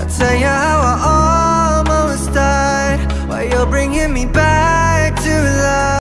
I'll tell you how I almost died, while you're bringing me back to life.